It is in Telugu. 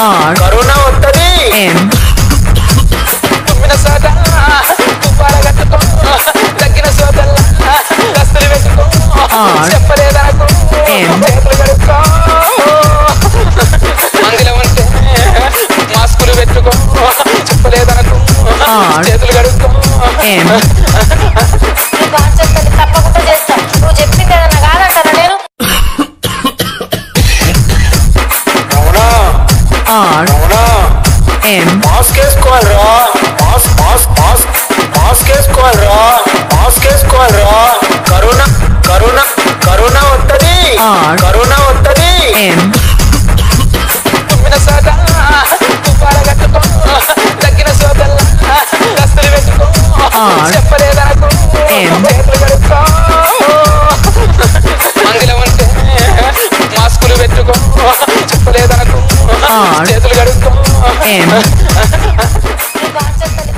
R కరోనా వత్తది M తుమ్మిన సోద తుపార కట్టుకో తగ్గిన సోదల్ల కస్తూరి పెట్టుకో చెప్పలేదనుకో చేతులు కడుక్కో మందిలో ఉంటే మాస్కులు పెట్టుకో చెప్పలేదనుకో చేతులు కడుక్కో M తప్పకుండా చేస్తా నువ్వు చెప్పింది ఏదన్నా కాదంటారా నేను అవునా R అవునా M మాస్క్ వేసుకోవాలరా మాస్క్ వేసుకోవాలరా మాస్క్ వేసుకోవాలరా కరోనా కరోనా కరోనా వత్తది కరోనా వత్తది M తుమ్మిన సోద తుపార కట్టుకో తగ్గిన సోదల్ల కస్తూరి పెట్టుకో చెప్పలేదనుకో చేతులు కడుక్కో మందిలో ఉంటే మాస్కులు పెట్టుకో చెప్పలేదనుకో చేతులు కడుక్కో M నీ బాగా